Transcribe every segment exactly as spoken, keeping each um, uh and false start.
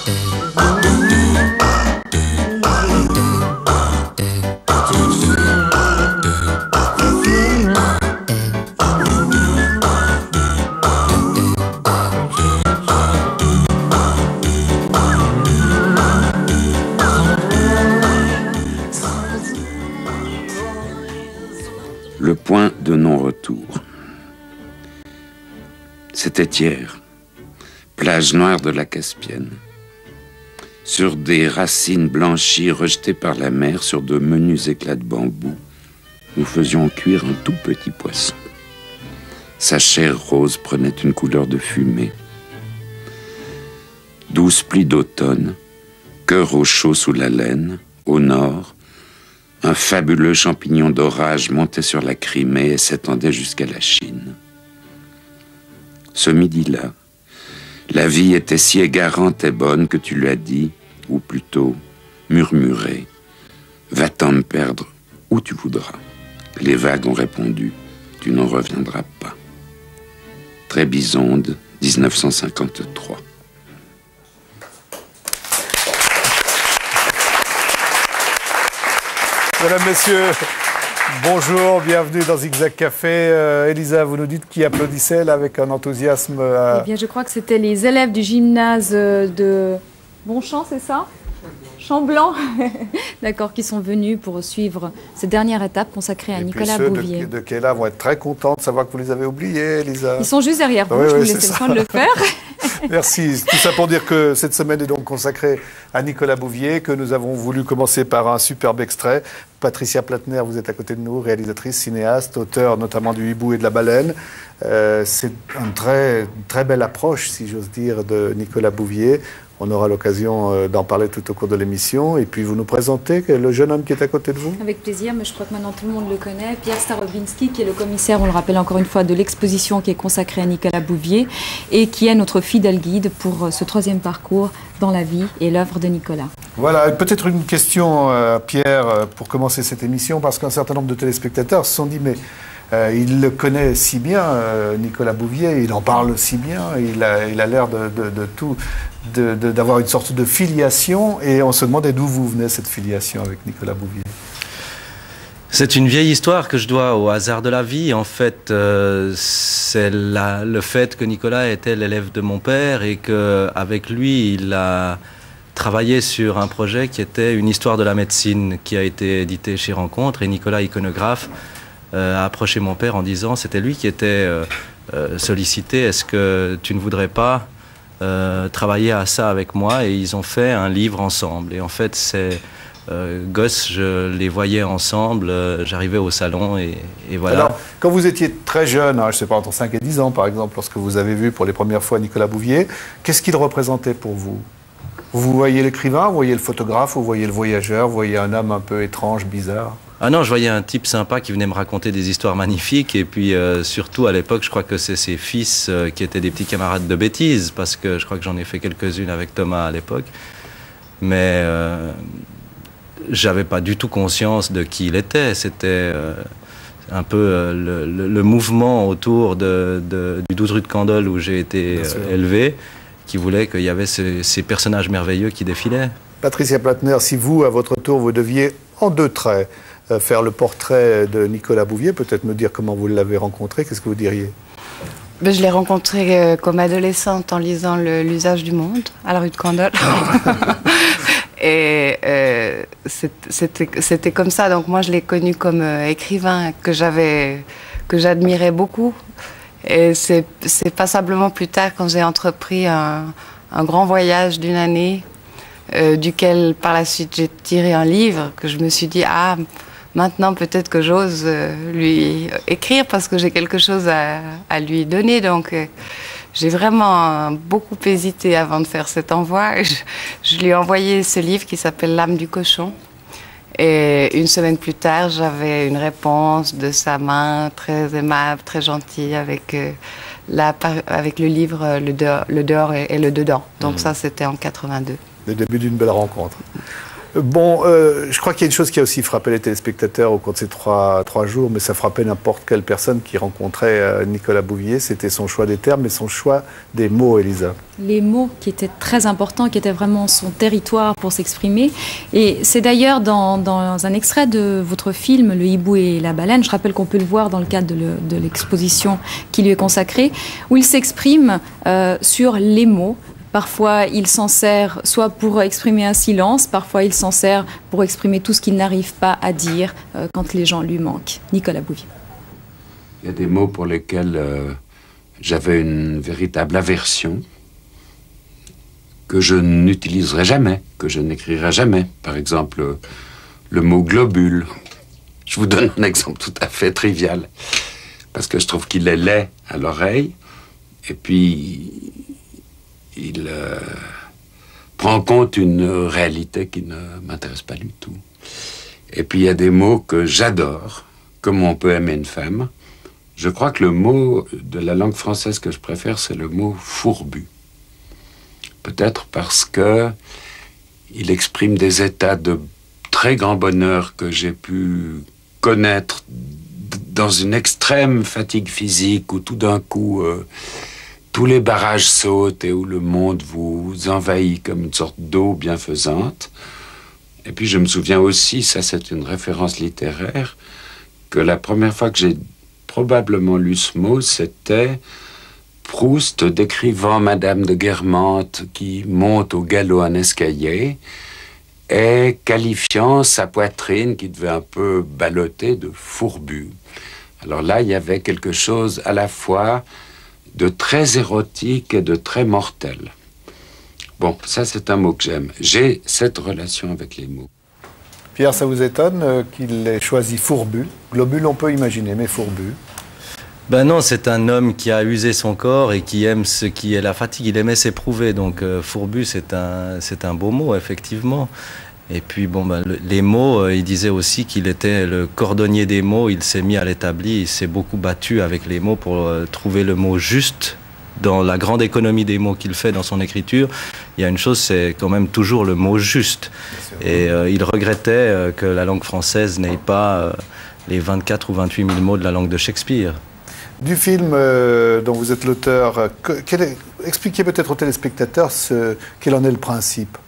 Le point de non-retour. C'était hier, plage noire de la Caspienne. Sur des racines blanchies rejetées par la mer sur de menus éclats de bambou, nous faisions cuire un tout petit poisson. Sa chair rose prenait une couleur de fumée. Douze pluies d'automne, cœur au chaud sous la laine, au nord, un fabuleux champignon d'orage montait sur la Crimée et s'étendait jusqu'à la Chine. Ce midi-là, la vie était si égarante et bonne que tu lui as dit, ou plutôt murmuré, « Va-t'en me perdre où tu voudras ». Les vagues ont répondu, « Tu n'en reviendras pas ». Trébizonde, mille neuf cent cinquante-trois. Mesdames, Messieurs, bonjour, bienvenue dans Zigzag Café. Euh, Elisa, vous nous dites qui applaudissait là avec un enthousiasme. Euh... Eh bien, je crois que c'était les élèves du gymnase de Bonchamp, c'est ça? Chamblanc, d'accord, qui sont venus pour suivre cette dernière étape consacrée à Et Nicolas puis ceux Bouvier. De, de Kéla vont être très contents de savoir que vous les avez oubliés, Elisa. Ils sont juste derrière vous, oui, je oui, vous laisse le soin de le faire. Merci. Tout ça pour dire que cette semaine est donc consacrée à Nicolas Bouvier, que nous avons voulu commencer par un superbe extrait. Patricia Platner, vous êtes à côté de nous, réalisatrice, cinéaste, auteur notamment du Hibou et de la Baleine. Euh, C'est une très, très belle approche, si j'ose dire, de Nicolas Bouvier. On aura l'occasion d'en parler tout au cours de l'émission. Et puis vous nous présentez le jeune homme qui est à côté de vous? Avec plaisir, mais je crois que maintenant tout le monde le connaît. Pierre Starobinsky, qui est le commissaire, on le rappelle encore une fois, de l'exposition qui est consacrée à Nicolas Bouvier et qui est notre fidèle guide pour ce troisième parcours dans la vie et l'œuvre de Nicolas. Voilà, peut-être une question, euh, Pierre, pour commencer cette émission, parce qu'un certain nombre de téléspectateurs se sont dit, mais euh, il le connaît si bien, euh, Nicolas Bouvier, il en parle si bien, il a il a l'air de, de, de tout, de, de, d'avoir une sorte de filiation, et on se demandait d'où vous venez cette filiation avec Nicolas Bouvier. C'est une vieille histoire que je dois au hasard de la vie. En fait, euh, c'est la, le fait que Nicolas était l'élève de mon père et qu'avec lui, il a travaillé sur un projet qui était une histoire de la médecine qui a été édité chez Rencontre. Et Nicolas, iconographe, euh, a approché mon père en disant, c'était lui qui était euh, euh, sollicité, est-ce que tu ne voudrais pas euh, travailler à ça avec moi? Et ils ont fait un livre ensemble. Et en fait, c'est... Euh, gosse, je les voyais ensemble, euh, j'arrivais au salon et, et voilà. Alors, quand vous étiez très jeune, hein, je ne sais pas, entre cinq et dix ans par exemple, lorsque vous avez vu pour les premières fois Nicolas Bouvier, qu'est-ce qu'il représentait pour vous? Vous voyez l'écrivain, vous voyez le photographe, vous voyez le voyageur, vous voyez un homme un peu étrange, bizarre? Ah non, je voyais un type sympa qui venait me raconter des histoires magnifiques et puis euh, surtout à l'époque, je crois que c'est ses fils euh, qui étaient des petits camarades de bêtises parce que je crois que j'en ai fait quelques-unes avec Thomas à l'époque. Mais... Euh, j'avais pas du tout conscience de qui il était. C'était euh, un peu euh, le, le, le mouvement autour de, de, du douze rue de Candolle où j'ai été euh, élevé, qui voulait qu'il y avait ce, ces personnages merveilleux qui défilaient. Patricia Platner, si vous, à votre tour, vous deviez, en deux traits, euh, faire le portrait de Nicolas Bouvier, peut-être me dire comment vous l'avez rencontré, qu'est-ce que vous diriez? Ben, je l'ai rencontré euh, comme adolescente en lisant L'usage du monde, à la rue de Candolle. Et euh, c'était comme ça. Donc moi, je l'ai connu comme euh, écrivain que j'avais, que j'admirais beaucoup. Et c'est passablement plus tard, quand j'ai entrepris un, un grand voyage d'une année, euh, duquel par la suite j'ai tiré un livre, que je me suis dit, ah, maintenant peut-être que j'ose euh, lui écrire parce que j'ai quelque chose à, à lui donner. Donc euh, j'ai vraiment beaucoup hésité avant de faire cet envoi. Je, je lui ai envoyé ce livre qui s'appelle L'âme du cochon. Et une semaine plus tard, j'avais une réponse de sa main, très aimable, très gentille, avec, euh, la, avec le livre Le dehors, le dehors et, et le dedans. Donc mmh. ça, c'était en quatre-vingt-deux. Le début d'une belle rencontre. Bon, euh, je crois qu'il y a une chose qui a aussi frappé les téléspectateurs au cours de ces trois, trois jours, mais ça frappait n'importe quelle personne qui rencontrait euh, Nicolas Bouvier. C'était son choix des termes et son choix des mots, Elisa. Les mots qui étaient très importants, qui étaient vraiment son territoire pour s'exprimer. Et c'est d'ailleurs dans, dans un extrait de votre film, Le hibou et la baleine, je rappelle qu'on peut le voir dans le cadre de l'exposition qui lui est consacrée, où il s'exprime euh, sur les mots. Parfois, il s'en sert soit pour exprimer un silence, parfois il s'en sert pour exprimer tout ce qu'il n'arrive pas à dire euh, quand les gens lui manquent. Nicolas Bouvier. Il y a des mots pour lesquels euh, j'avais une véritable aversion, que je n'utiliserai jamais, que je n'écrirai jamais. Par exemple, euh, le mot globule. Je vous donne un exemple tout à fait trivial, parce que je trouve qu'il est laid à l'oreille, et puis il euh, prend en compte une réalité qui ne m'intéresse pas du tout. Et puis il y a des mots que j'adore, comme on peut aimer une femme. Je crois que le mot de la langue française que je préfère, c'est le mot fourbu. Peut-être parce que il exprime des états de très grand bonheur que j'ai pu connaître dans une extrême fatigue physique, où tout d'un coup euh, tous les barrages sautent et où le monde vous envahit comme une sorte d'eau bienfaisante. Et puis je me souviens aussi, ça c'est une référence littéraire, que la première fois que j'ai probablement lu ce mot, c'était Proust décrivant Madame de Guermantes qui monte au galop un escalier et qualifiant sa poitrine qui devait un peu ballotter de fourbu. Alors là, il y avait quelque chose à la fois de très érotique et de très mortel. Bon, ça c'est un mot que j'aime. J'ai cette relation avec les mots. Pierre, ça vous étonne euh, qu'il ait choisi fourbu? Globule, on peut imaginer, mais fourbu. Ben non, c'est un homme qui a usé son corps et qui aime ce qui est la fatigue. Il aimait s'éprouver, donc euh, fourbu, c'est un, c'est un beau mot, effectivement. Et puis, bon, ben, le, les mots, euh, il disait aussi qu'il était le cordonnier des mots. Il s'est mis à l'établi, il s'est beaucoup battu avec les mots pour euh, trouver le mot juste. Dans la grande économie des mots qu'il fait dans son écriture, il y a une chose, c'est quand même toujours le mot juste. Et euh, il regrettait euh, que la langue française n'ait pas euh, les vingt-quatre ou vingt-huit mille mots de la langue de Shakespeare. Du film euh, dont vous êtes l'auteur, euh, expliquez peut-être aux téléspectateurs ce, quel en est le principe.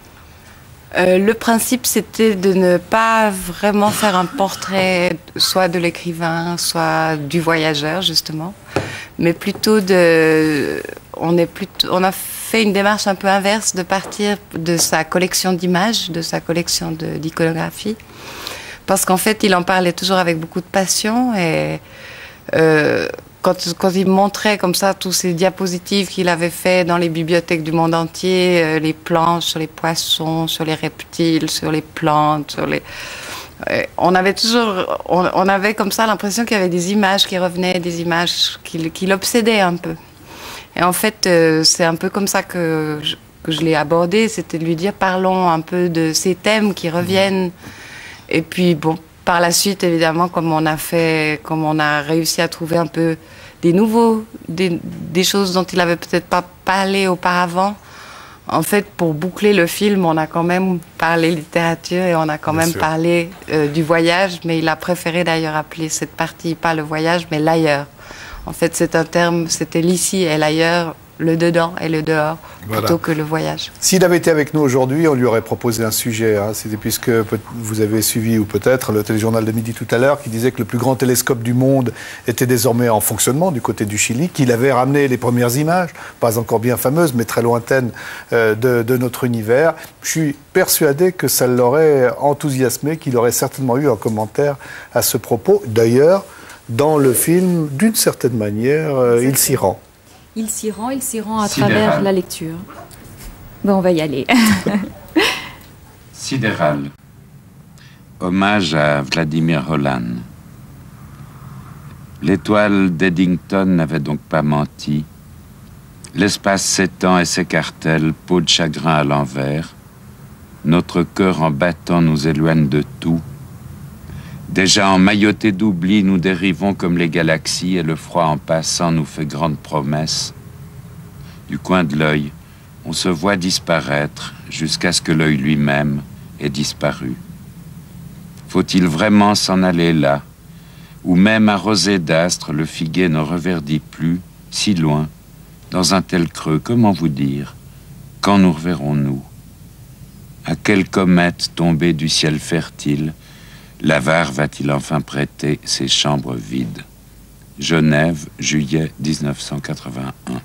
Euh, le principe, c'était de ne pas vraiment faire un portrait soit de l'écrivain, soit du voyageur, justement, mais plutôt de... On, est plutôt, on a fait une démarche un peu inverse, de partir de sa collection d'images, de sa collection d'iconographie, parce qu'en fait, il en parlait toujours avec beaucoup de passion, et euh, quand, quand il montrait comme ça tous ces diapositives qu'il avait fait dans les bibliothèques du monde entier, euh, les planches sur les poissons, sur les reptiles, sur les plantes, sur les... Euh, on avait toujours, on, on avait comme ça l'impression qu'il y avait des images qui revenaient, des images qui, qui l'obsédaient un peu. Et en fait, euh, c'est un peu comme ça que je, que je l'ai abordé, c'était de lui dire, parlons un peu de ces thèmes qui reviennent. Et puis, bon, par la suite, évidemment, comme on a fait, comme on a réussi à trouver un peu des nouveaux, des, des choses dont il n'avait peut-être pas parlé auparavant. En fait, pour boucler le film, on a quand même parlé littérature et on a quand Bien même sûr. parlé euh, du voyage, mais il a préféré d'ailleurs appeler cette partie pas le voyage, mais l'ailleurs. En fait, c'est un terme, c'était l'ici et l'ailleurs, le dedans et le dehors, voilà. plutôt que le voyage. S'il avait été avec nous aujourd'hui, on lui aurait proposé un sujet. Hein. C'était puisque vous avez suivi, ou peut-être, le téléjournal de midi tout à l'heure, qui disait que le plus grand télescope du monde était désormais en fonctionnement du côté du Chili, qu'il avait ramené les premières images, pas encore bien fameuses, mais très lointaines, euh, de, de notre univers. Je suis persuadé que ça l'aurait enthousiasmé, qu'il aurait certainement eu un commentaire à ce propos. D'ailleurs, dans le film, d'une certaine manière, euh, il s'y rend. Il s'y rend, il s'y rend à Sidéral. travers la lecture. Bon, on va y aller. Sidéral. Hommage à Vladimir Hollan. L'étoile d'Eddington n'avait donc pas menti. L'espace s'étend et s'écartèle, peau de chagrin à l'envers. Notre cœur en battant nous éloigne de tout. Déjà emmaillotés d'oubli, nous dérivons comme les galaxies et le froid en passant nous fait grande promesse. Du coin de l'œil, on se voit disparaître jusqu'à ce que l'œil lui-même est disparu. Faut-il vraiment s'en aller là, où même arrosé d'astres, le figuier ne reverdit plus, si loin, dans un tel creux, comment vous dire? Quand nous reverrons-nous? À quelle comète tombée du ciel fertile, l'avare va-t-il enfin prêter ses chambres vides? Genève, juillet mille neuf cent quatre-vingt-un.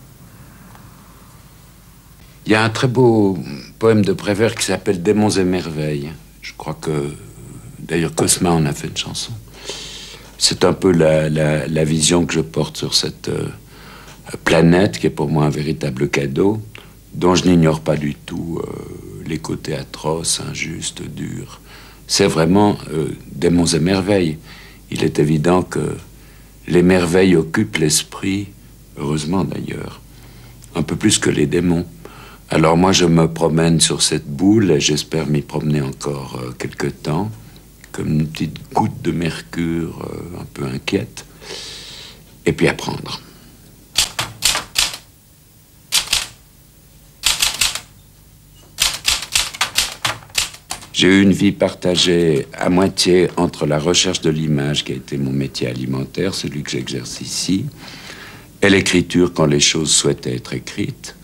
Il y a un très beau poème de Prévert qui s'appelle Démons et merveilles. Je crois que, d'ailleurs, Cosma en a fait une chanson. C'est un peu la, la, la vision que je porte sur cette euh, planète qui est pour moi un véritable cadeau, dont je n'ignore pas du tout euh, les côtés atroces, injustes, durs. C'est vraiment euh, Démons et merveilles. Il est évident que les merveilles occupent l'esprit, heureusement d'ailleurs, un peu plus que les démons. Alors moi je me promène sur cette boule et j'espère m'y promener encore euh, quelque temps, comme une petite goutte de mercure euh, un peu inquiète, et puis apprendre. J'ai eu une vie partagée à moitié entre la recherche de l'image, qui a été mon métier alimentaire, celui que j'exerce ici, et l'écriture quand les choses souhaitaient être écrites.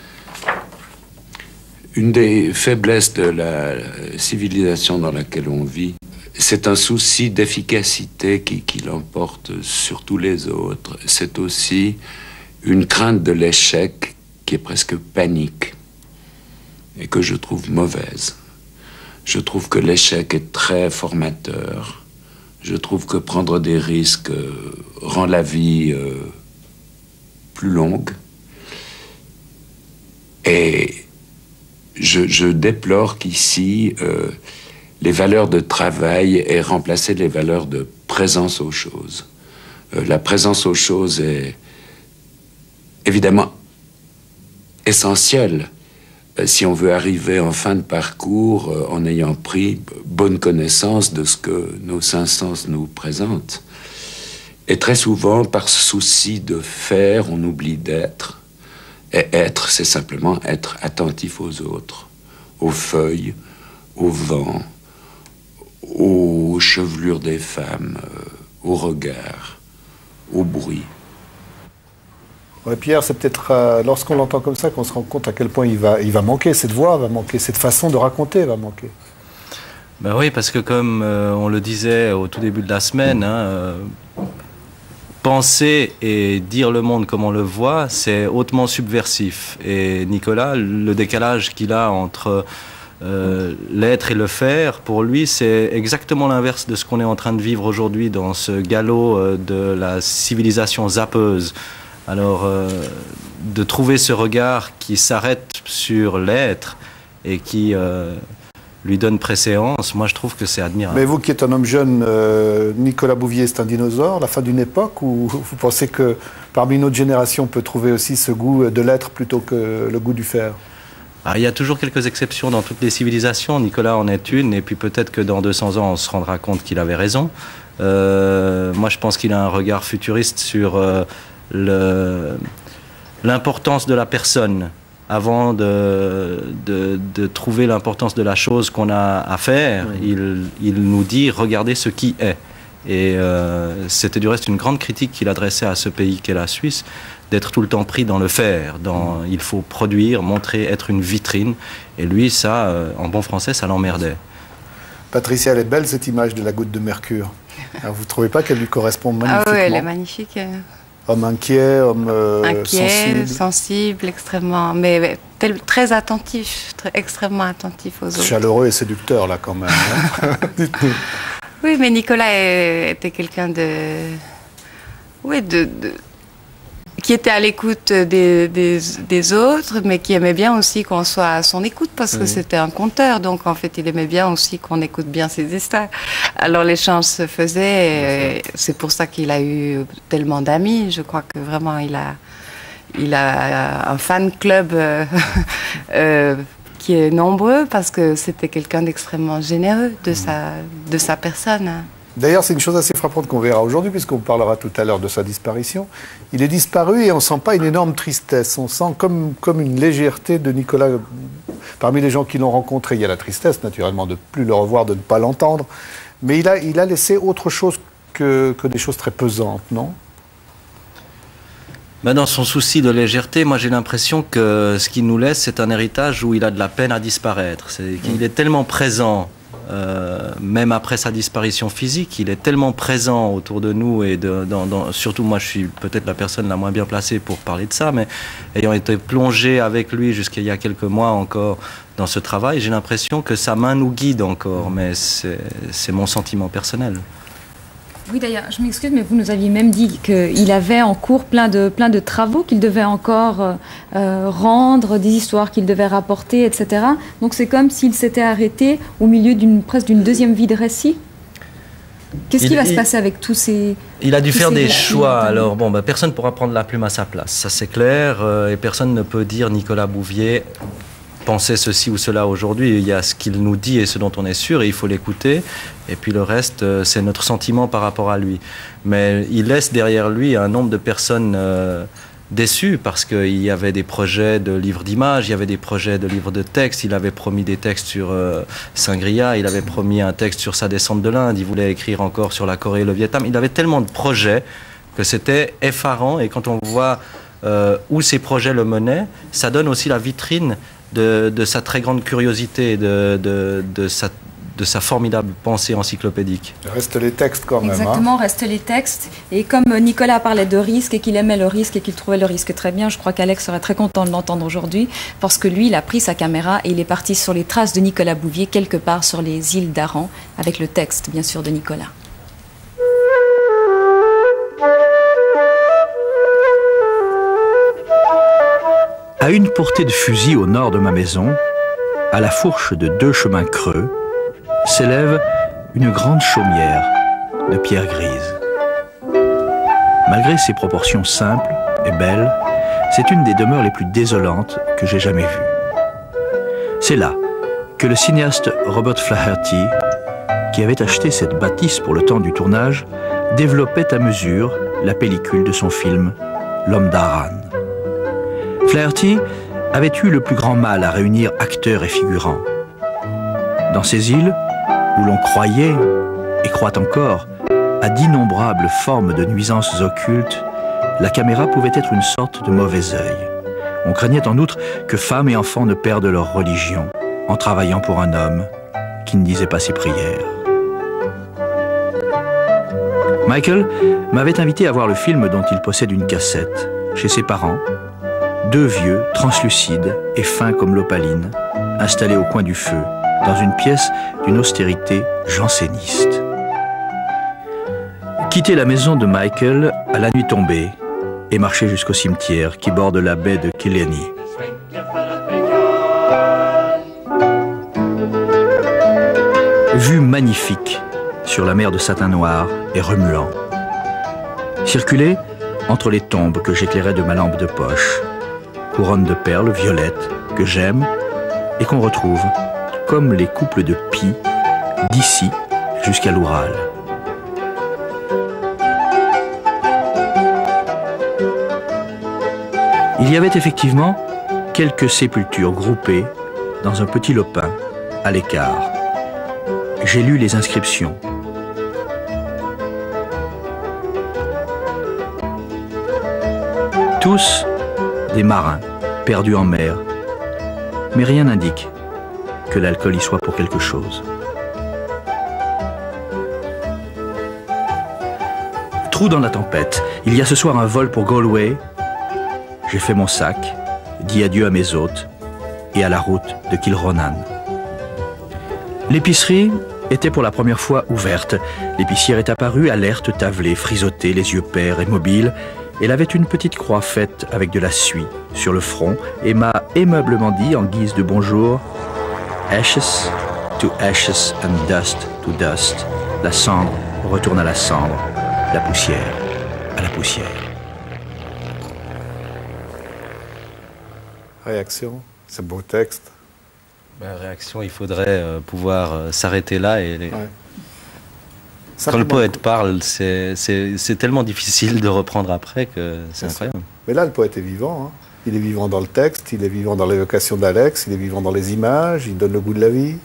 Une des faiblesses de la civilisation dans laquelle on vit, c'est un souci d'efficacité qui, qui l'emporte sur tous les autres. C'est aussi une crainte de l'échec qui est presque panique et que je trouve mauvaise. Je trouve que l'échec est très formateur. Je trouve que prendre des risques euh, rend la vie euh, plus longue. Et je, je déplore qu'ici, euh, les valeurs de travail aient remplacé les valeurs de présence aux choses. Euh, la présence aux choses est évidemment essentielle si on veut arriver en fin de parcours euh, en ayant pris bonne connaissance de ce que nos cinq sens nous présentent. Et très souvent, par souci de faire, on oublie d'être. Et être, c'est simplement être attentif aux autres, aux feuilles, au vent, aux chevelures des femmes, euh, au regard, au bruit. Ouais, Pierre, c'est peut-être euh, lorsqu'on l'entend comme ça qu'on se rend compte à quel point il va, il va manquer, cette voix va manquer, cette façon de raconter va manquer. Ben oui, parce que comme euh, on le disait au tout début de la semaine, hein, euh, penser et dire le monde comme on le voit, c'est hautement subversif. Et Nicolas, le décalage qu'il a entre euh, l'être et le faire, pour lui, c'est exactement l'inverse de ce qu'on est en train de vivre aujourd'hui dans ce galop euh, de la civilisation zappeuse. Alors, euh, de trouver ce regard qui s'arrête sur l'être et qui euh, lui donne préséance, moi je trouve que c'est admirable. Mais vous qui êtes un homme jeune, euh, Nicolas Bouvier, c'est un dinosaure, la fin d'une époque, ou vous pensez que parmi notre génération on peut trouver aussi ce goût de l'être plutôt que le goût du faire? Alors, il y a toujours quelques exceptions dans toutes les civilisations, Nicolas en est une, et puis peut-être que dans deux cents ans on se rendra compte qu'il avait raison. Euh, moi je pense qu'il a un regard futuriste sur... Euh, l'importance de la personne avant de, de, de trouver l'importance de la chose qu'on a à faire. Mmh. Il, il nous dit regardez ce qui est. Et euh, c'était du reste une grande critique qu'il adressait à ce pays qu'est la Suisse, d'être tout le temps pris dans le faire, dans mmh. il faut produire, montrer, être une vitrine. Et lui, ça, euh, en bon français, ça l'emmerdait. Patricia, elle est belle cette image de la goutte de mercure. Alors, vous ne trouvez pas qu'elle lui correspond magnifiquement? Ah oui, elle est magnifique. Homme inquiet, homme euh, inquiet, sensible. sensible, extrêmement, mais tel, très attentif, très, extrêmement attentif aux autres. Chaleureux et séducteur là quand même. Hein. Dites-nous. Oui, mais Nicolas était quelqu'un de, oui, de, de, qui était à l'écoute des, des, des autres, mais qui aimait bien aussi qu'on soit à son écoute, parce que mmh. c'était un conteur, donc en fait il aimait bien aussi qu'on écoute bien ses histoires. Alors l'échange se faisait, et c'est pour ça qu'il a eu tellement d'amis. Je crois que vraiment il a, il a un fan club euh, euh, qui est nombreux, parce que c'était quelqu'un d'extrêmement généreux de, mmh. sa, de sa personne. D'ailleurs, c'est une chose assez frappante qu'on verra aujourd'hui, puisqu'on parlera tout à l'heure de sa disparition. Il est disparu et on ne sent pas une énorme tristesse. On sent comme, comme une légèreté de Nicolas Parmi les gens qui l'ont rencontré, il y a la tristesse, naturellement, de ne plus le revoir, de ne pas l'entendre. Mais il a, il a laissé autre chose que, que des choses très pesantes, non? Ben dans son souci de légèreté, moi j'ai l'impression que ce qu'il nous laisse, c'est un héritage où il a de la peine à disparaître. C'est qu'il est tellement présent, euh, même après sa disparition physique, il est tellement présent autour de nous et de, dans, dans, surtout moi je suis peut-être la personne la moins bien placée pour parler de ça, mais ayant été plongé avec lui jusqu'il y a quelques mois encore dans ce travail, j'ai l'impression que sa main nous guide encore, mais c'est mon sentiment personnel. Oui, d'ailleurs, je m'excuse, mais vous nous aviez même dit qu'il avait en cours plein de, plein de travaux qu'il devait encore euh, rendre, des histoires qu'il devait rapporter, et cetera. Donc c'est comme s'il s'était arrêté au milieu d'une presque d'une deuxième vie de récit. Qu'est-ce qui va il, se passer avec tous ces... Il a dû faire des choix. Alors, bon, bah, personne ne pourra prendre la plume à sa place, ça c'est clair. Euh, et personne ne peut dire Nicolas Bouvier pensait ceci ou cela aujourd'hui. Il y a ce qu'il nous dit et ce dont on est sûr, et il faut l'écouter. Et puis le reste, euh, c'est notre sentiment par rapport à lui. Mais il laisse derrière lui un nombre de personnes euh, déçues parce qu'il y avait des projets de livres d'images, il y avait des projets de livres de textes. Il avait promis des textes sur euh, Saint-Gria, il avait promis un texte sur sa descente de l'Inde, il voulait écrire encore sur la Corée et le Vietnam. Il avait tellement de projets que c'était effarant. Et quand on voit euh, où ces projets le menaient, ça donne aussi la vitrine De, de sa très grande curiosité, de, de, de, sa, de sa formidable pensée encyclopédique. Reste les textes quand même. Exactement, hein. Reste les textes. Et comme Nicolas parlait de risque et qu'il aimait le risque et qu'il trouvait le risque très bien, je crois qu'Alex serait très content de l'entendre aujourd'hui, parce que lui, il a pris sa caméra et il est parti sur les traces de Nicolas Bouvier, quelque part sur les îles d'Aran, avec le texte, bien sûr, de Nicolas. À une portée de fusil au nord de ma maison, à la fourche de deux chemins creux, s'élève une grande chaumière de pierre grise. Malgré ses proportions simples et belles, c'est une des demeures les plus désolantes que j'ai jamais vues. C'est là que le cinéaste Robert Flaherty, qui avait acheté cette bâtisse pour le temps du tournage, développait à mesure la pellicule de son film « L'homme d'Aran ». Flaherty avait eu le plus grand mal à réunir acteurs et figurants. Dans ces îles, où l'on croyait, et croit encore, à d'innombrables formes de nuisances occultes, la caméra pouvait être une sorte de mauvais œil. On craignait en outre que femmes et enfants ne perdent leur religion en travaillant pour un homme qui ne disait pas ses prières. Michael m'avait invité à voir le film dont il possède une cassette chez ses parents, deux vieux, translucides et fins comme l'opaline, installés au coin du feu, dans une pièce d'une austérité janséniste. Quitter la maison de Michael à la nuit tombée et marcher jusqu'au cimetière qui borde la baie de Killarney. Vue magnifique sur la mer de satin noir et remuant. Circuler entre les tombes que j'éclairais de ma lampe de poche, couronne de perles violettes que j'aime et qu'on retrouve, comme les couples de pie, d'ici jusqu'à l'Oural. Il y avait effectivement quelques sépultures groupées dans un petit lopin à l'écart. J'ai lu les inscriptions. Tous des marins perdus en mer, mais rien n'indique que l'alcool y soit pour quelque chose. Trou dans la tempête, il y a ce soir un vol pour Galway. J'ai fait mon sac, dit adieu à mes hôtes et à la route de Kilronan. L'épicerie était pour la première fois ouverte. L'épicière est apparue, alerte, tavelée, frisottée, les yeux pères et mobile. Elle avait une petite croix faite avec de la suie sur le front et m'a aimablement dit en guise de bonjour « Ashes to ashes and dust to dust ». La cendre retourne à la cendre, la poussière à la poussière. Réaction, c'est beau texte. Ben, réaction, il faudrait euh, pouvoir euh, s'arrêter là et... Les... Ouais. Quand le poète parle, c'est tellement difficile de reprendre après que c'est incroyable. Mais là, le poète est vivant. Hein. Il est vivant dans le texte, il est vivant dans l'évocation d'Alex, il est vivant dans les images, il donne le goût de la vie.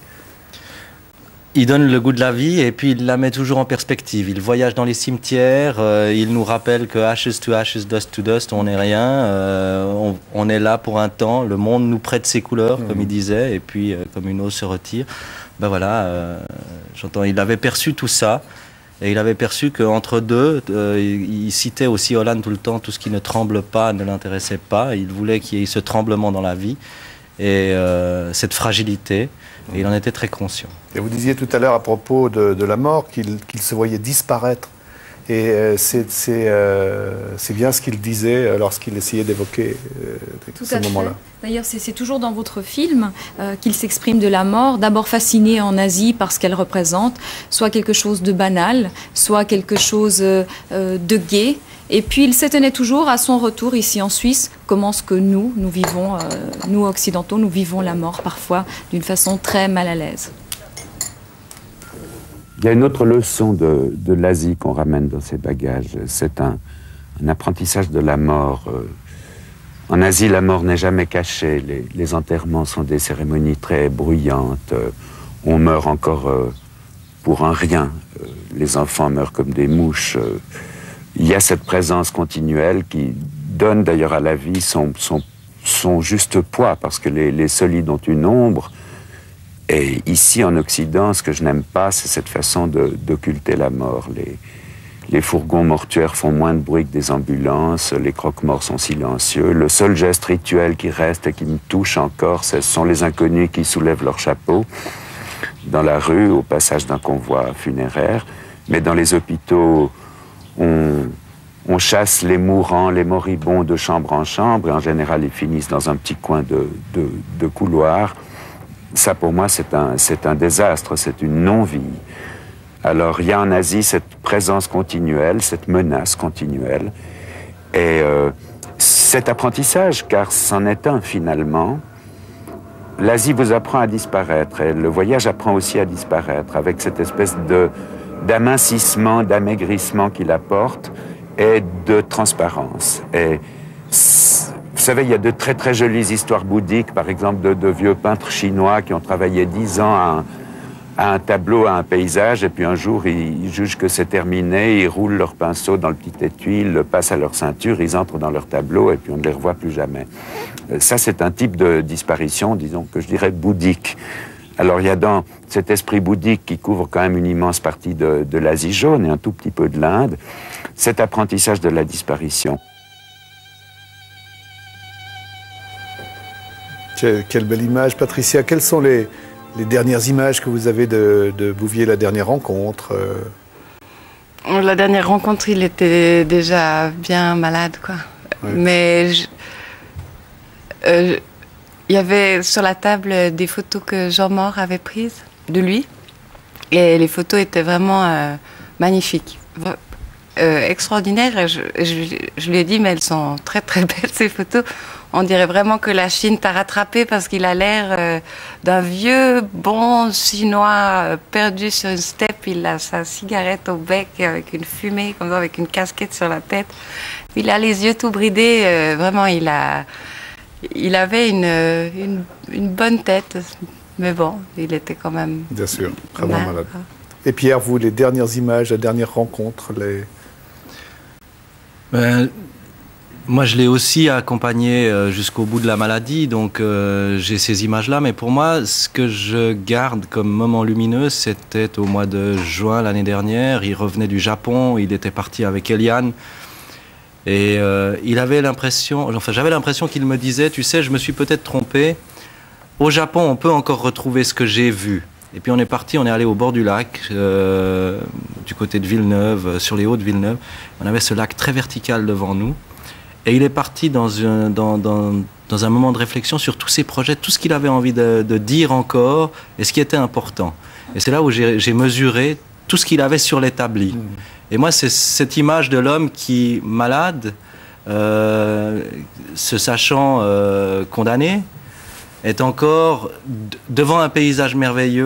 Il donne le goût de la vie et puis il la met toujours en perspective. Il voyage dans les cimetières, euh, il nous rappelle que ashes to ashes, dust to dust, on n'est rien. Euh, on, on est là pour un temps, le monde nous prête ses couleurs, mmh. comme il disait, et puis euh, comme une eau se retire. Ben voilà, euh, j'entends, il avait perçu tout ça. Et il avait perçu qu'entre deux, euh, il, il citait aussi Holland tout le temps, tout ce qui ne tremble pas ne l'intéressait pas. Il voulait qu'il y ait ce tremblement dans la vie et euh, cette fragilité. Et il en était très conscient. Et vous disiez tout à l'heure à propos de, de la mort qu'il qu'il se voyait disparaître. Et euh, c'est euh, bien ce qu'il disait lorsqu'il essayait d'évoquer euh, ce moment-là. D'ailleurs, c'est toujours dans votre film euh, qu'il s'exprime de la mort, d'abord fasciné en Asie par ce qu'elle représente, soit quelque chose de banal, soit quelque chose euh, de gai. Et puis il s'étonnait toujours à son retour ici en Suisse, comment est-ce que nous, nous vivons, euh, nous occidentaux, nous vivons la mort parfois d'une façon très mal à l'aise. Il y a une autre leçon de, de l'Asie qu'on ramène dans ses bagages. C'est un, un apprentissage de la mort. En Asie, la mort n'est jamais cachée. Les, les enterrements sont des cérémonies très bruyantes. On meurt encore pour un rien. Les enfants meurent comme des mouches. Il y a cette présence continuelle qui donne d'ailleurs à la vie son, son, son juste poids, parce que les, les solides ont une ombre. Et ici, en Occident, ce que je n'aime pas, c'est cette façon d'occulter la mort. Les, les fourgons mortuaires font moins de bruit que des ambulances, les croque-morts sont silencieux. Le seul geste rituel qui reste et qui me touche encore, ce sont les inconnus qui soulèvent leur chapeau dans la rue, au passage d'un convoi funéraire. Mais dans les hôpitaux, on, on chasse les mourants, les moribonds de chambre en chambre, et en général, ils finissent dans un petit coin de, de, de couloir. Ça, pour moi, c'est un, c'est un désastre, c'est une non-vie. Alors, il y a en Asie cette présence continuelle, cette menace continuelle, et euh, cet apprentissage, car c'en est un finalement. L'Asie vous apprend à disparaître, et le voyage apprend aussi à disparaître, avec cette espèce de, d'amincissement, d'amaigrissement qu'il apporte, et de transparence. Et vous savez, il y a de très très jolies histoires bouddhiques, par exemple de, de vieux peintres chinois qui ont travaillé dix ans à un, à un tableau, à un paysage, et puis un jour ils, ils jugent que c'est terminé, ils roulent leur pinceau dans le petit étui, ils le passent à leur ceinture, ils entrent dans leur tableau et puis on ne les revoit plus jamais. Ça, c'est un type de disparition, disons, que je dirais bouddhique. Alors il y a dans cet esprit bouddhique qui couvre quand même une immense partie de, de l'Asie jaune et un tout petit peu de l'Inde, cet apprentissage de la disparition. Quelle belle image, Patricia. Quelles sont les, les dernières images que vous avez de, de Bouvier, la dernière rencontre? La dernière rencontre, il était déjà bien malade, quoi. Oui. Mais je, euh, il y avait sur la table des photos que Jean Maure avait prises de lui. Et les photos étaient vraiment euh, magnifiques. Euh, extraordinaires. Je, je, je lui ai dit, mais elles sont très très belles, ces photos. On dirait vraiment que la Chine t'a rattrapé parce qu'il a l'air euh, d'un vieux bon chinois euh, perdu sur une steppe. Il a sa cigarette au bec avec une fumée, comme ça, avec une casquette sur la tête. Il a les yeux tout bridés. Euh, vraiment, il a, il avait une, une, une bonne tête. Mais bon, il était quand même... Bien sûr, vraiment mal. malade. Et Pierre, vous, les dernières images, la dernière rencontre, les... Ben... Moi, je l'ai aussi accompagné jusqu'au bout de la maladie, donc euh, j'ai ces images-là. Mais pour moi, ce que je garde comme moment lumineux, c'était au mois de juin l'année dernière. Il revenait du Japon, il était parti avec Eliane. Et euh, il avait l'impression, enfin j'avais l'impression qu'il me disait, tu sais, je me suis peut-être trompé. Au Japon, on peut encore retrouver ce que j'ai vu. Et puis on est parti, on est allé au bord du lac, euh, du côté de Villeneuve, sur les hauts de Villeneuve. On avait ce lac très vertical devant nous. Et il est parti dans un, dans, dans, dans un moment de réflexion sur tous ses projets, tout ce qu'il avait envie de, de dire encore et ce qui était important. Et c'est là où j'ai mesuré tout ce qu'il avait sur l'établi. Mmh. Et moi, c'est cette image de l'homme qui, malade, euh, se sachant euh, condamné, est encore devant un paysage merveilleux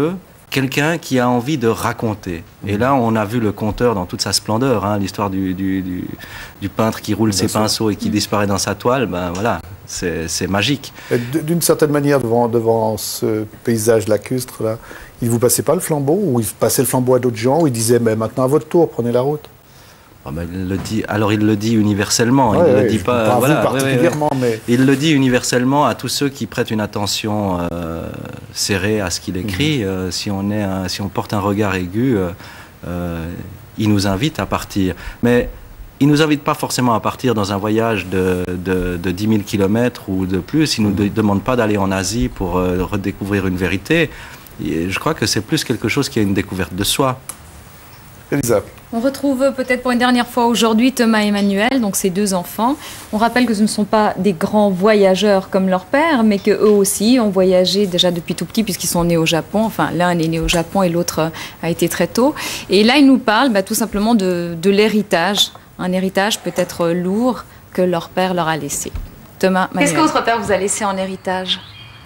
quelqu'un qui a envie de raconter. Et là, on a vu le conteur dans toute sa splendeur, hein, l'histoire du, du, du, du peintre qui roule Bien ses sûr. pinceaux et qui disparaît dans sa toile, ben voilà, c'est magique. D'une certaine manière, devant, devant ce paysage lacustre, là, il ne vous passait pas le flambeau, ou il passait le flambeau à d'autres gens, ou il disait, mais maintenant à votre tour, prenez la route? Oh ben, il le dit, alors il le dit universellement, ouais, il ne ouais, le dit pas, pas voilà, particulièrement, ouais, ouais. Mais... il le dit universellement à tous ceux qui prêtent une attention euh, serrée à ce qu'il écrit. Mmh. Euh, si, on est un, si on porte un regard aigu, euh, euh, il nous invite à partir. Mais il ne nous invite pas forcément à partir dans un voyage de, de, de dix mille kilomètres ou de plus. Il ne nous mmh. demande pas d'aller en Asie pour euh, redécouvrir une vérité. Et je crois que c'est plus quelque chose qui est une découverte de soi. Elisa. On retrouve peut-être pour une dernière fois aujourd'hui Thomas et Emmanuel, donc ces deux enfants. On rappelle que ce ne sont pas des grands voyageurs comme leur père, mais qu'eux aussi ont voyagé déjà depuis tout petit puisqu'ils sont nés au Japon. Enfin, l'un est né au Japon et l'autre a été très tôt. Et là, ils nous parlent bah, tout simplement de, de l'héritage, un héritage peut-être lourd que leur père leur a laissé. Thomas, Manuel. Qu'est-ce que votre père vous a laissé en héritage?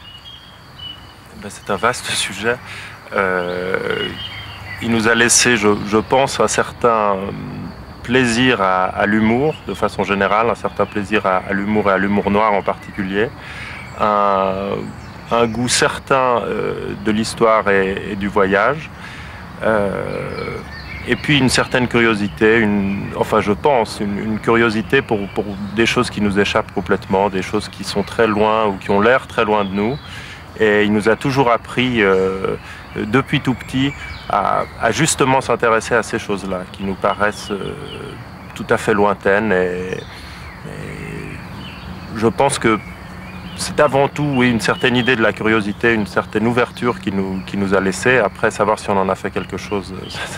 Ben, c'est un vaste sujet. Euh... Il nous a laissé, je, je pense, un certain plaisir à, à l'humour, de façon générale, un certain plaisir à, à l'humour et à l'humour noir en particulier, un, un goût certain euh, de l'histoire et, et du voyage, euh, et puis une certaine curiosité, une, enfin je pense, une, une curiosité pour, pour des choses qui nous échappent complètement, des choses qui sont très loin ou qui ont l'air très loin de nous. Et il nous a toujours appris, euh, depuis tout petit, à, à justement s'intéresser à ces choses-là, qui nous paraissent euh, tout à fait lointaines. Et, et je pense que c'est avant tout oui, une certaine idée de la curiosité, une certaine ouverture qui nous, qui nous a laissé. Après, savoir si on en a fait quelque chose,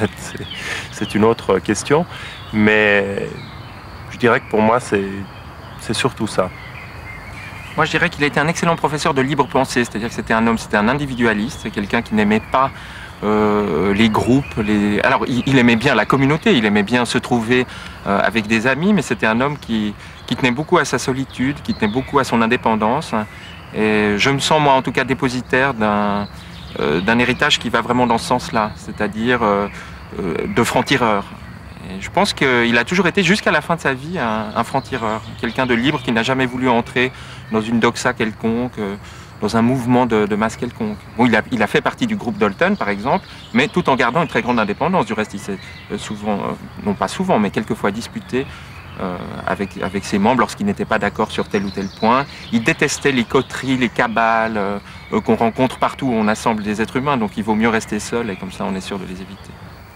c'est une autre question. Mais je dirais que pour moi, c'est surtout ça. Moi, je dirais qu'il a été un excellent professeur de libre pensée, c'est-à-dire que c'était un homme, c'était un individualiste, quelqu'un qui n'aimait pas euh, les groupes. Les... Alors, il, il aimait bien la communauté, il aimait bien se trouver euh, avec des amis, mais c'était un homme qui, qui tenait beaucoup à sa solitude, qui tenait beaucoup à son indépendance. Et je me sens, moi, en tout cas, dépositaire d'un euh, d'un héritage qui va vraiment dans ce sens-là, c'est-à-dire euh, euh, de franc-tireur. Et je pense qu'il a toujours été, jusqu'à la fin de sa vie, un, un franc-tireur, quelqu'un de libre qui n'a jamais voulu entrer dans une doxa quelconque, euh, dans un mouvement de, de masse quelconque. Bon, il a, il a fait partie du groupe Dalton, par exemple, mais tout en gardant une très grande indépendance. Du reste, il s'est souvent, euh, non pas souvent, mais quelquefois disputé euh, avec, avec ses membres lorsqu'ils n'étaient pas d'accord sur tel ou tel point. Il détestait les coteries, les cabales euh, euh, qu'on rencontre partout où on assemble des êtres humains, donc il vaut mieux rester seul et comme ça on est sûr de les éviter.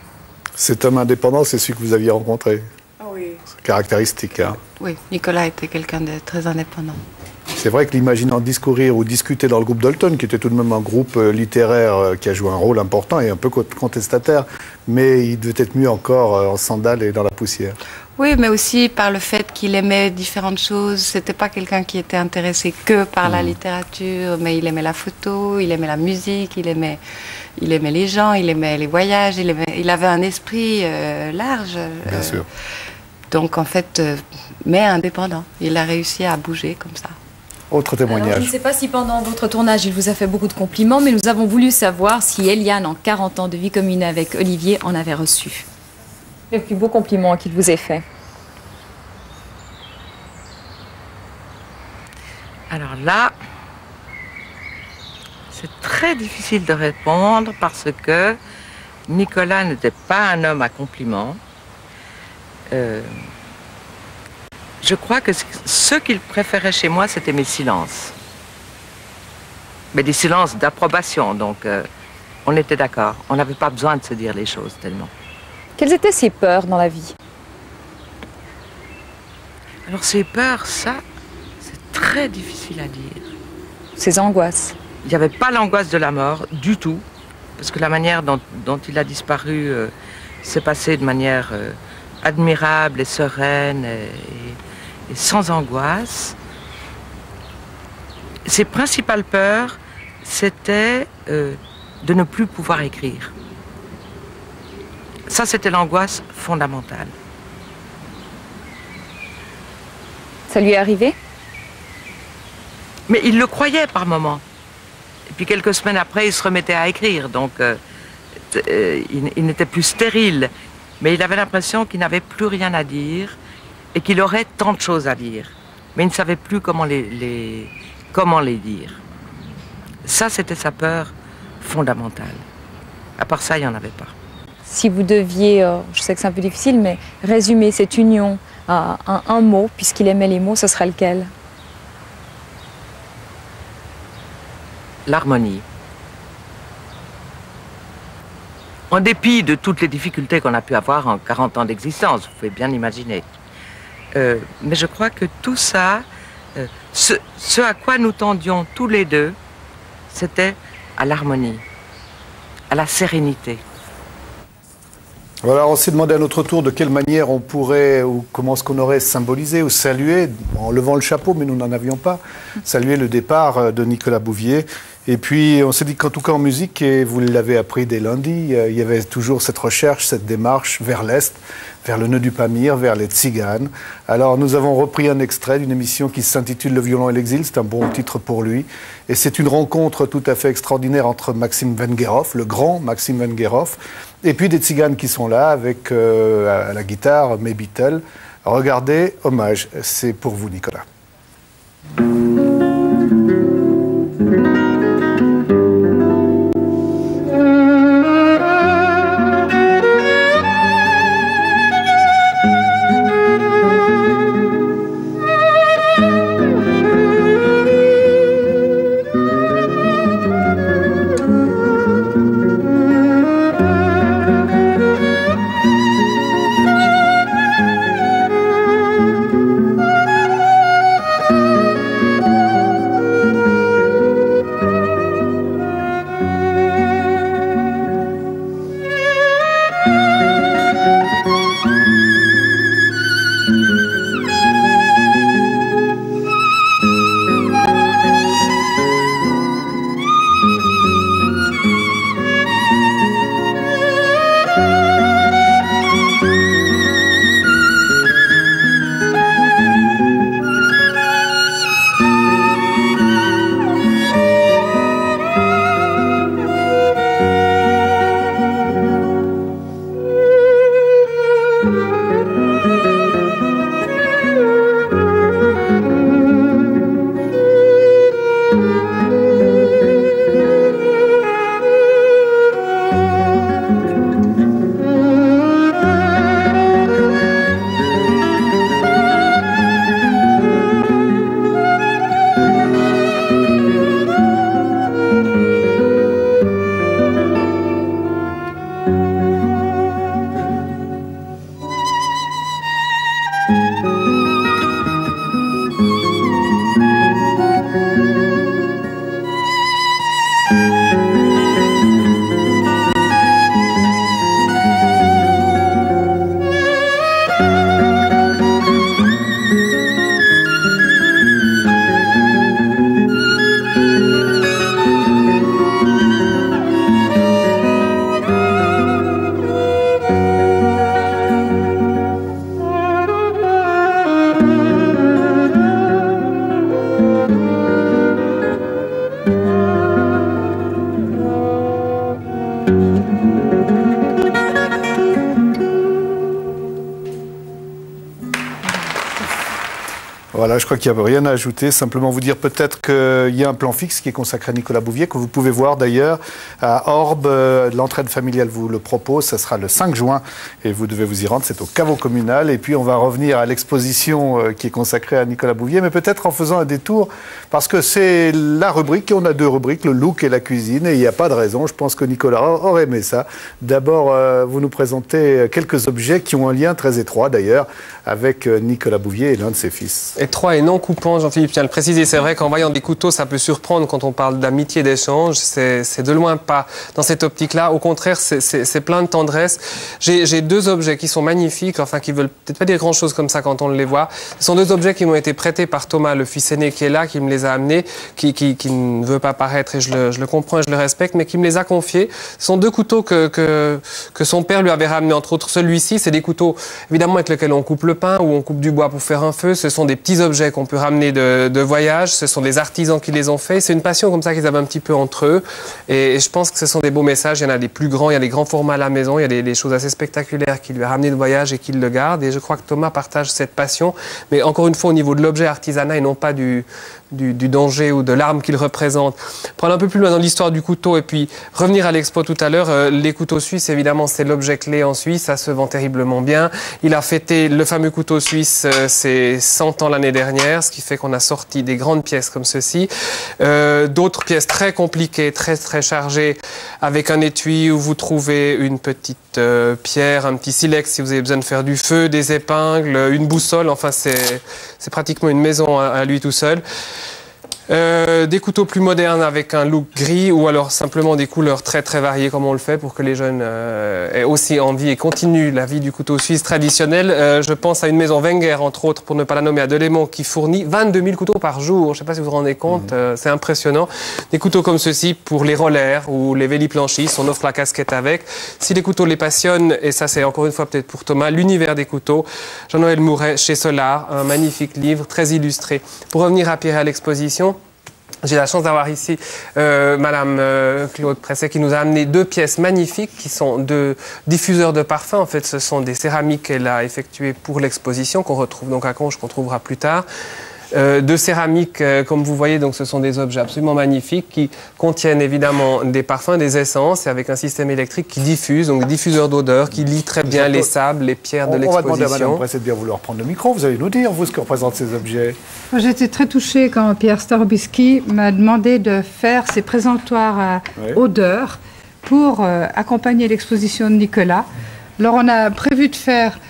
Cet homme indépendant, c'est celui que vous aviez rencontré. Ah oui. C'est caractéristique. Hein. Oui, Nicolas était quelqu'un de très indépendant. C'est vrai que l'imaginant discourir ou discuter dans le groupe Dalton, qui était tout de même un groupe littéraire qui a joué un rôle important et un peu contestataire, mais il devait être mieux encore en sandales et dans la poussière. Oui, mais aussi par le fait qu'il aimait différentes choses. C'était pas quelqu'un qui était intéressé que par mmh. la littérature, mais il aimait la photo, il aimait la musique, il aimait, il aimait les gens, il aimait les voyages, il, aimait, il avait un esprit euh, large. Bien euh, sûr. Donc en fait, euh, mais indépendant. Il a réussi à bouger comme ça. Autre témoignage. Alors, je ne sais pas si pendant votre tournage, il vous a fait beaucoup de compliments, mais nous avons voulu savoir si Eliane, en quarante ans de vie commune avec Olivier, en avait reçu. Les plus beaux compliments qu'il vous ait fait. Alors là, c'est très difficile de répondre parce que Nicolas n'était pas un homme à compliments. Euh, je crois que ce qu'il préférait chez moi, c'était mes silences. Mais des silences d'approbation, donc euh, on était d'accord. On n'avait pas besoin de se dire les choses tellement. Quelles étaient ses peurs dans la vie? Alors ses peurs, ça, c'est très difficile à dire. Ses angoisses? Il n'y avait pas l'angoisse de la mort, du tout. Parce que la manière dont, dont il a disparu euh, s'est passée de manière euh, admirable et sereine et, et, et sans angoisse. Ses principales peurs, c'était euh, de ne plus pouvoir écrire. Ça, c'était l'angoisse fondamentale. Ça lui est arrivé? Mais il le croyait par moments. Et puis quelques semaines après, il se remettait à écrire. Donc, euh, euh, il, il n'était plus stérile, mais il avait l'impression qu'il n'avait plus rien à dire et qu'il aurait tant de choses à dire. Mais il ne savait plus comment les, les, comment les dire. Ça, c'était sa peur fondamentale. À part ça, il n'y en avait pas. Si vous deviez, euh, je sais que c'est un peu difficile, mais résumer cette union à un, un mot, puisqu'il aimait les mots, ce serait lequel? L'harmonie. En dépit de toutes les difficultés qu'on a pu avoir en quarante ans d'existence, vous pouvez bien imaginer. Euh, mais je crois que tout ça, euh, ce, ce à quoi nous tendions tous les deux, c'était à l'harmonie, à la sérénité. Voilà, on s'est demandé à notre tour de quelle manière on pourrait, ou comment est-ce qu'on aurait symbolisé ou salué, en levant le chapeau, mais nous n'en avions pas, salué le départ de Nicolas Bouvier. Et puis, on s'est dit qu'en tout cas en musique, et vous l'avez appris dès lundi, il y avait toujours cette recherche, cette démarche vers l'Est, vers le nœud du Pamir, vers les Tziganes. Alors, nous avons repris un extrait d'une émission qui s'intitule Le violon et l'exil. C'est un bon titre pour lui. Et c'est une rencontre tout à fait extraordinaire entre Maxime Vengerov, le grand Maxime Vengerov, et puis des Tziganes qui sont là avec euh, à la guitare May Beatle. Regardez, hommage, c'est pour vous, Nicolas. Voilà, je crois qu'il n'y a rien à ajouter. Simplement vous dire peut-être qu'il y a un plan fixe qui est consacré à Nicolas Bouvier, que vous pouvez voir d'ailleurs à Orbe. L'entraide familiale vous le propose. Ça sera le cinq juin et vous devez vous y rendre. C'est au caveau communal. Et puis on va revenir à l'exposition qui est consacrée à Nicolas Bouvier, mais peut-être en faisant un détour, parce que c'est la rubrique. On a deux rubriques, le look et la cuisine. Et il n'y a pas de raison. Je pense que Nicolas aurait aimé ça. D'abord, vous nous présentez quelques objets qui ont un lien très étroit d'ailleurs avec Nicolas Bouvier et l'un de ses fils. Étroit et non coupant, Jean-Philippe tient à le préciser. C'est vrai qu'en voyant des couteaux, ça peut surprendre quand on parle d'amitié, d'échange. C'est de loin pas dans cette optique-là. Au contraire, c'est plein de tendresse. J'ai deux objets qui sont magnifiques, enfin qui veulent peut-être pas dire grand-chose comme ça quand on les voit. Ce sont deux objets qui m'ont été prêtés par Thomas, le fils aîné qui est là, qui me les a amenés, qui, qui, qui ne veut pas paraître, et je le, je le comprends et je le respecte, mais qui me les a confiés. Ce sont deux couteaux que, que, que son père lui avait ramenés, entre autres celui-ci. C'est des couteaux, évidemment, avec lesquels on coupe le pain ou on coupe du bois pour faire un feu. Ce sont des petits petits objets qu'on peut ramener de, de voyage. Ce sont des artisans qui les ont faits. C'est une passion comme ça qu'ils avaient un petit peu entre eux. Et, et je pense que ce sont des beaux messages. Il y en a des plus grands, il y a des grands formats à la maison, il y a des, des choses assez spectaculaires qu'il lui a ramené de voyage et qu'il le garde. Et je crois que Thomas partage cette passion. Mais encore une fois, au niveau de l'objet artisanat et non pas du, du, du danger ou de l'arme qu'il représente. Prendre un peu plus loin dans l'histoire du couteau et puis revenir à l'expo tout à l'heure. Euh, les couteaux suisses, évidemment, c'est l'objet clé en Suisse. Ça se vend terriblement bien. Il a fêté le fameux couteau suisse, euh, ses cent ans l'année dernière, ce qui fait qu'on a sorti des grandes pièces comme ceci. Euh, D'autres pièces très compliquées, très très chargées, avec un étui où vous trouvez une petite euh, pierre, un petit silex si vous avez besoin de faire du feu, des épingles, une boussole. Enfin, c'est pratiquement une maison à, à lui tout seul. Euh, des couteaux plus modernes avec un look gris ou alors simplement des couleurs très très variées comme on le fait pour que les jeunes euh, aient aussi envie et continuent la vie du couteau suisse traditionnel. Euh, je pense à une maison Wenger entre autres, pour ne pas la nommer, à Delémont, qui fournit vingt-deux mille couteaux par jour. Je ne sais pas si vous vous rendez compte, mmh. euh, c'est impressionnant. Des couteaux comme ceux-ci pour les rollers ou les véliplanchistes, on offre la casquette avec. Si les couteaux les passionnent, et ça c'est encore une fois peut-être pour Thomas, l'univers des couteaux, Jean-Noël Mouret chez Solar, un magnifique livre très illustré. Pour revenir à Pierre et à l'exposition, j'ai la chance d'avoir ici euh, Madame euh, Claude Presset qui nous a amené deux pièces magnifiques qui sont deux diffuseurs de parfums. En fait, ce sont des céramiques qu'elle a effectuées pour l'exposition qu'on retrouve donc à Conches, qu'on trouvera plus tard. Euh, de céramique, euh, comme vous voyez, donc ce sont des objets absolument magnifiques qui contiennent évidemment des parfums, des essences, et avec un système électrique qui diffuse, donc diffuseur d'odeur, qui lie très bien les sables, les pierres on, de l'exposition. On va demander à Mme Presset de bien vouloir prendre le micro. Vous allez nous dire, vous, ce que représentent ces objets. J'ai été très touchée quand Pierre Starobiski m'a demandé de faire ces présentoirs à oui. odeur pour euh, accompagner l'exposition de Nicolas. Alors, on a prévu de faire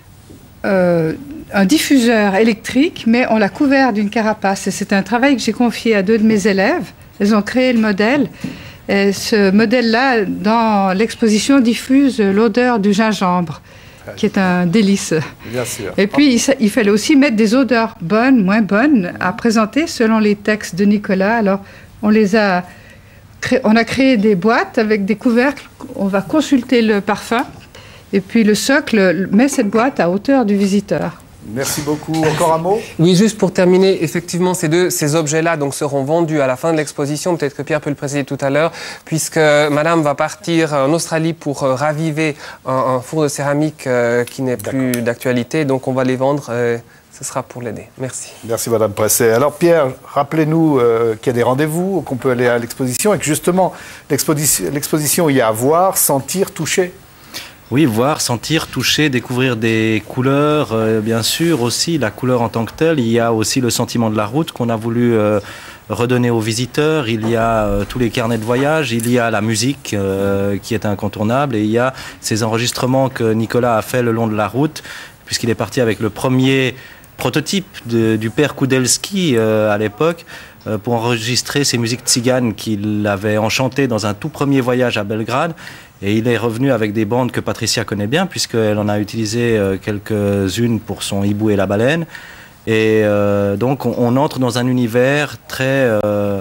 Euh, un diffuseur électrique, mais on l'a couvert d'une carapace. Et c'est un travail que j'ai confié à deux de mes élèves. Elles ont créé le modèle. Et ce modèle-là, dans l'exposition, diffuse l'odeur du gingembre, qui est un délice. Bien sûr. Et puis, il, il fallait aussi mettre des odeurs bonnes, moins bonnes, à présenter selon les textes de Nicolas. Alors, on les a... Cré... On a créé des boîtes avec des couvercles. On va consulter le parfum. Et puis le socle met cette boîte à hauteur du visiteur. Merci beaucoup. Encore un mot? Oui, juste pour terminer, effectivement, ces deux ces objets-là donc seront vendus à la fin de l'exposition. Peut-être que Pierre peut le préciser tout à l'heure, puisque Madame va partir en Australie pour euh, raviver un, un four de céramique euh, qui n'est plus d'actualité. Donc on va les vendre. Euh, ce sera pour l'aider. Merci. Merci Madame Presset. Alors Pierre, rappelez-nous euh, qu'il y a des rendez-vous, qu'on peut aller à l'exposition et que justement l'exposition, il y a à voir, sentir, toucher. Oui, voir, sentir, toucher, découvrir des couleurs, euh, bien sûr aussi la couleur en tant que telle. Il y a aussi le sentiment de la route qu'on a voulu euh, redonner aux visiteurs. Il y a euh, tous les carnets de voyage, il y a la musique euh, qui est incontournable et il y a ces enregistrements que Nicolas a fait le long de la route, puisqu'il est parti avec le premier prototype de, du père Kudelski euh, à l'époque euh, pour enregistrer ces musiques tziganes qu'il avait enchantées dans un tout premier voyage à Belgrade. Et il est revenu avec des bandes que Patricia connaît bien, puisqu'elle en a utilisé euh, quelques-unes pour son Hibou et la baleine. Et euh, donc, on, on entre dans un univers très... Euh,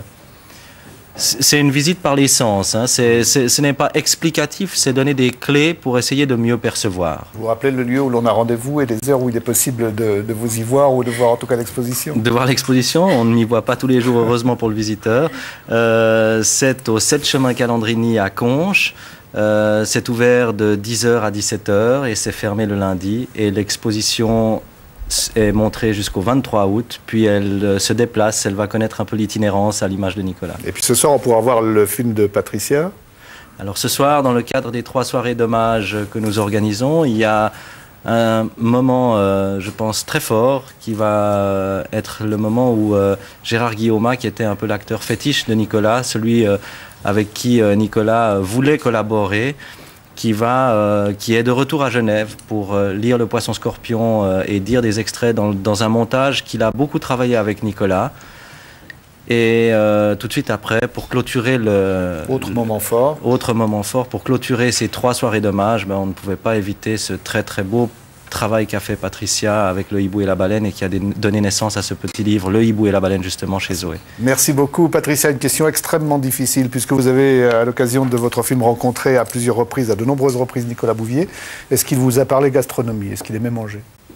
c'est une visite par les sens. Hein. C'est, c'est, ce n'est pas explicatif, c'est donner des clés pour essayer de mieux percevoir. Vous vous rappelez le lieu où l'on a rendez-vous et les heures où il est possible de, de vous y voir ou de voir en tout cas l'exposition? De voir l'exposition, on n'y voit pas tous les jours, heureusement pour le visiteur. Euh, c'est au sept chemin Calandrini à Conches. Euh, c'est ouvert de dix heures à dix-sept heures et c'est fermé le lundi. Et l'exposition est montrée jusqu'au vingt-trois août, puis elle se déplace, elle va connaître un peu l'itinérance à l'image de Nicolas. Et puis ce soir, on pourra voir le film de Patricia. Alors ce soir, dans le cadre des trois soirées d'hommage que nous organisons, il y a un moment, euh, je pense, très fort, qui va être le moment où euh, Gérard Guillaumat, qui était un peu l'acteur fétiche de Nicolas, celui euh, avec qui euh, Nicolas voulait collaborer, qui, va, euh, qui est de retour à Genève pour euh, lire Le Poisson Scorpion euh, et dire des extraits dans, dans un montage qu'il a beaucoup travaillé avec Nicolas. Et euh, tout de suite après, pour clôturer le... Autre le, moment fort. Autre moment fort, pour clôturer ces trois soirées d'hommage, ben, on ne pouvait pas éviter ce très très beau travail qu'a fait Patricia avec Le Hibou et la baleine et qui a donné naissance à ce petit livre, Le Hibou et la baleine, justement, chez Zoé. Merci beaucoup. Patricia, une question extrêmement difficile, puisque vous avez, à l'occasion de votre film, rencontré à plusieurs reprises, à de nombreuses reprises, Nicolas Bouvier. Est-ce qu'il vous a parlé gastronomie? Est-ce qu'il aimait manger?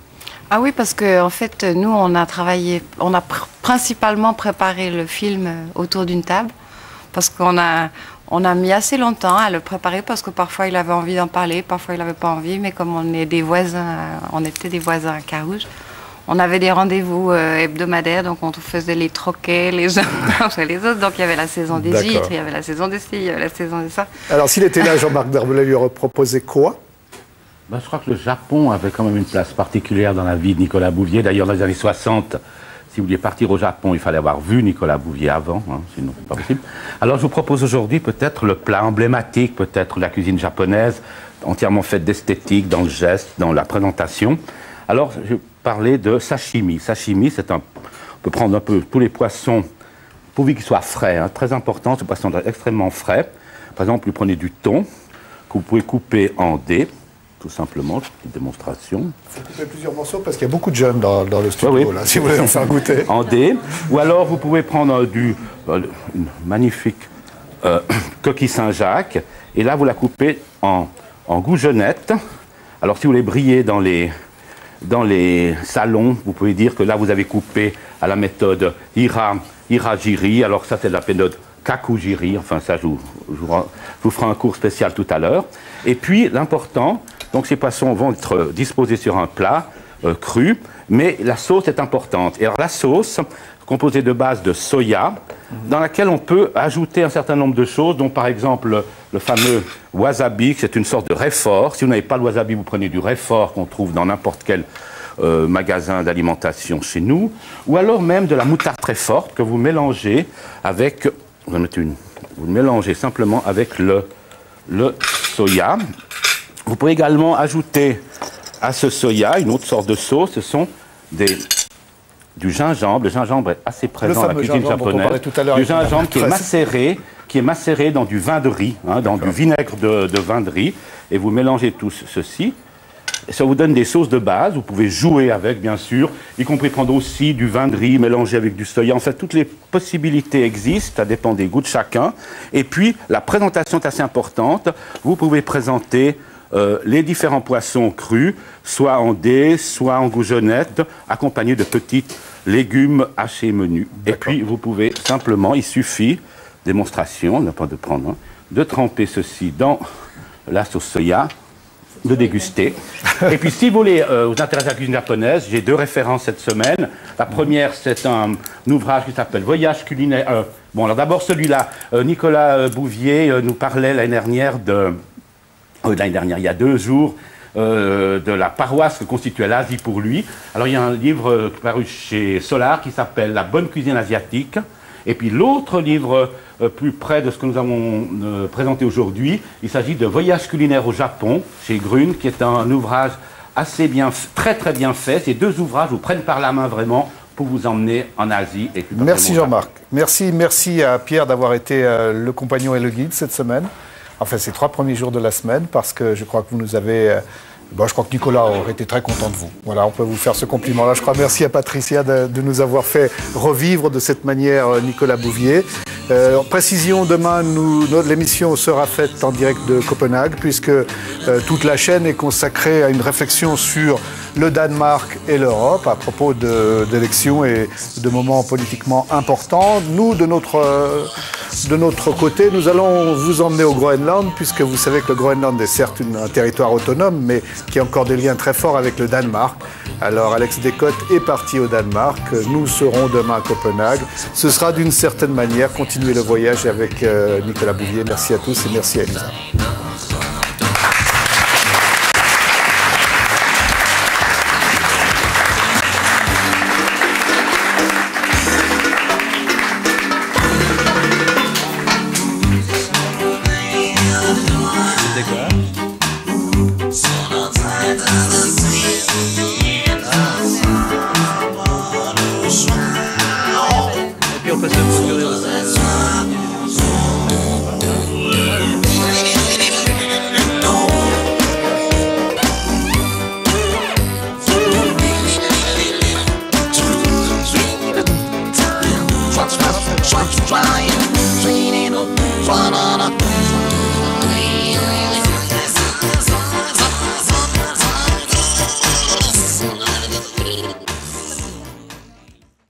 Ah oui, parce que en fait, nous, on a travaillé, on a pr principalement préparé le film autour d'une table, parce qu'on a, on a mis assez longtemps à le préparer, parce que parfois il avait envie d'en parler, parfois il n'avait pas envie, mais comme on est des voisins, on était des voisins à Carouge, on avait des rendez-vous euh, hebdomadaires, donc on faisait les troquets les uns après les autres. Donc il y avait la saison des huîtres, il y avait la saison des filles, il y avait la saison des ça. Alors s'il était là, Jean-Marc Darbelay lui aurait proposé quoi? Ben, je crois que le Japon avait quand même une place particulière dans la vie de Nicolas Bouvier. D'ailleurs, dans les années soixante, si vous vouliez partir au Japon, il fallait avoir vu Nicolas Bouvier avant, hein, sinon c'est pas possible. Alors je vous propose aujourd'hui peut-être le plat emblématique, peut-être de la cuisine japonaise, entièrement faite d'esthétique, dans le geste, dans la présentation. Alors je vais parler de sashimi. Sashimi, c'est un... On peut prendre un peu tous les poissons, pourvu qu'ils soient frais, hein, très important, ce poisson doit être extrêmement frais. Par exemple, vous prenez du thon, que vous pouvez couper en dés, tout simplement, petite démonstration. Il faut couper plusieurs morceaux parce qu'il y a beaucoup de jeunes dans, dans le studio, oui, oui. Là, si vous voulez en faire goûter. En dés. Ou alors vous pouvez prendre du, euh, une magnifique euh, coquille Saint-Jacques, et là vous la coupez en, en goujonnettes. Alors si vous voulez briller dans les, dans les salons, vous pouvez dire que là vous avez coupé à la méthode Hira, Hirajiri, alors ça c'est de la méthode Kakujiri, enfin ça je vous, je vous, je vous ferai un cours spécial tout à l'heure. Et puis l'important, donc ces poissons vont être disposés sur un plat euh, cru, mais la sauce est importante. Et alors la sauce, composée de base de soya, dans laquelle on peut ajouter un certain nombre de choses, dont par exemple le, le fameux wasabi, c'est une sorte de réfort. Si vous n'avez pas le wasabi, vous prenez du réfort qu'on trouve dans n'importe quel euh, magasin d'alimentation chez nous, ou alors même de la moutarde très forte que vous mélangez avec, vous en mettez une, vous le mélangez simplement avec le, le soya. Vous pouvez également ajouter à ce soya une autre sorte de sauce, ce sont des, du gingembre. Le gingembre est assez présent dans la cuisine japonaise. Du gingembre qui est macéré, qui est macéré dans du vin de riz, hein, dans du vinaigre de, de vin de riz. Et vous mélangez tout ceci. Et ça vous donne des sauces de base. Vous pouvez jouer avec, bien sûr, y compris prendre aussi du vin de riz mélangé avec du soya. En fait, toutes les possibilités existent, ça dépend des goûts de chacun. Et puis, la présentation est assez importante. Vous pouvez présenter euh, les différents poissons crus, soit en dés, soit en goujonnettes, accompagnés de petits légumes hachés menus. Et puis, vous pouvez simplement, il suffit, démonstration, on n'a pas de prendre, hein, de tremper ceci dans la sauce soya, de déguster. Et puis si vous voulez euh, vous intéresser à la cuisine japonaise, j'ai deux références cette semaine. La première, c'est un, un ouvrage qui s'appelle Voyage culinaire. Euh, bon, alors d'abord celui-là, euh, Nicolas euh, Bouvier euh, nous parlait l'année dernière de... Euh, l'année dernière, il y a deux jours, euh, de la paroisse que constituait l'Asie pour lui. Alors il y a un livre euh, paru chez Solar qui s'appelle La bonne cuisine asiatique. Et puis l'autre livre euh, plus près de ce que nous avons euh, présenté aujourd'hui, il s'agit de Voyage culinaire au Japon, chez Grune, qui est un ouvrage assez bien, très très bien fait. Ces deux ouvrages vous prennent par la main vraiment pour vous emmener en Asie. Et merci Jean-Marc. Merci, merci à Pierre d'avoir été euh, le compagnon et le guide cette semaine. Enfin, ces trois premiers jours de la semaine, parce que je crois que vous nous avez... Euh, Bon, je crois que Nicolas aurait été très content de vous. Voilà, on peut vous faire ce compliment-là. Je crois. Merci à Patricia de, de nous avoir fait revivre de cette manière Nicolas Bouvier. Euh, en précision, demain, l'émission sera faite en direct de Copenhague, puisque euh, toute la chaîne est consacrée à une réflexion sur le Danemark et l'Europe, à propos d'élections et de moments politiquement importants. Nous, de notre, euh, de notre côté, nous allons vous emmener au Groenland, puisque vous savez que le Groenland est certes une, un territoire autonome, mais qui a encore des liens très forts avec le Danemark. Alors Alex Descotes est parti au Danemark, nous serons demain à Copenhague. Ce sera d'une certaine manière continuer le voyage avec euh, Nicolas Bouvier. Merci à tous et merci à Elisa.